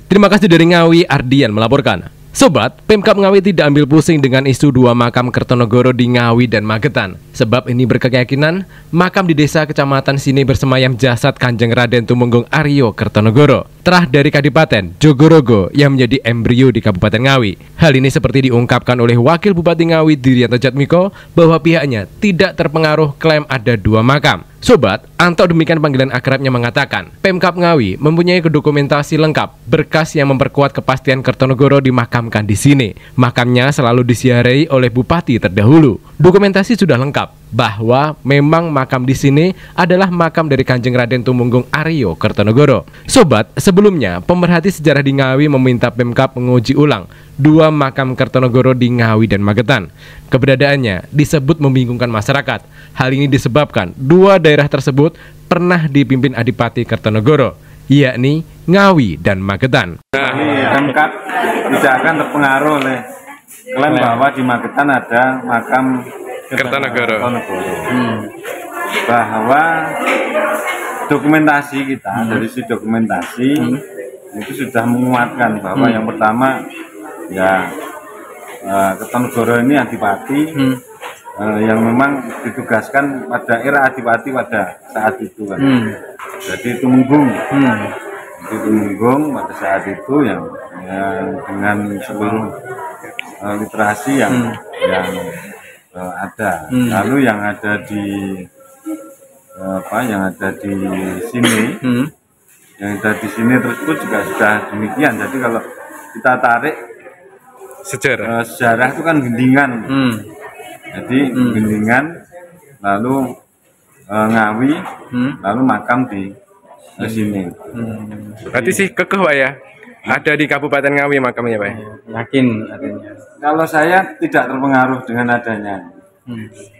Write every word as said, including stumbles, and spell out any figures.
Terima kasih dari Ngawi, Ardian melaporkan. Sobat, Pemkab Ngawi tidak ambil pusing dengan isu dua makam Kertonegoro di Ngawi dan Magetan. Sebab ini berkeyakinan makam di desa kecamatan sini bersemayam jasad Kanjeng Raden Tumenggung Aryo Kertonegoro, terah dari Kadipaten Jogorogo yang menjadi embrio di Kabupaten Ngawi. Hal ini seperti diungkapkan oleh Wakil Bupati Ngawi Diryanto Jatmiko bahwa pihaknya tidak terpengaruh klaim ada dua makam. Sobat, Anto demikian panggilan akrabnya mengatakan, Pemkab Ngawi mempunyai dokumentasi lengkap, berkas yang memperkuat kepastian Kertonegoro dimakamkan di sini. Makamnya selalu disiarai oleh bupati terdahulu. Dokumentasi sudah lengkap bahwa memang makam di sini adalah makam dari Kanjeng Raden Tumenggung Aryo Kertonegoro. Sobat, sebelumnya pemerhati sejarah di Ngawi meminta Pemkab menguji ulang dua makam Kertonegoro di Ngawi dan Magetan. Keberadaannya disebut membingungkan masyarakat. Hal ini disebabkan dua daerah tersebut pernah dipimpin Adipati Kertonegoro, yakni Ngawi dan Magetan. Pemkab tidak akan terpengaruh oleh klaim bahwa di Magetan ada makam Kertonegoro. Hmm. Bahwa dokumentasi kita hmm. dari si dokumentasi hmm. itu sudah menguatkan bahwa hmm. yang pertama ya uh, Kertonegoro ini Adipati hmm. uh, yang memang ditugaskan pada era Adipati pada saat itu kan. Hmm. Jadi Tumenggung. Hmm. Jadi Tumenggung pada saat itu yang, yang dengan seluruh uh, literasi yang hmm. yang uh, ada. Hmm. Lalu yang ada di uh, apa yang ada di sini hmm. yang ada di sini tersebut juga sudah demikian. Jadi kalau kita tarik sejarah, uh, sejarah itu kan gendingan. Hmm. Jadi hmm. gendingan, lalu uh, Ngawi, hmm. lalu makam di uh, sini. Hmm. Berarti sih kekeh Pak ya? Ada di Kabupaten Ngawi makamnya Pak? Yakin adanya. Kalau saya tidak terpengaruh dengan adanya. Hmm.